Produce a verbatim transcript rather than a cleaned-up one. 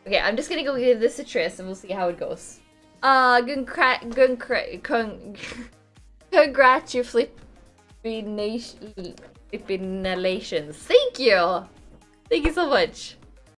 Okay, I'm just gonna go give this a tris and we'll see how it goes. Uh, congra congra con congratulations. Thank you! Thank you so much.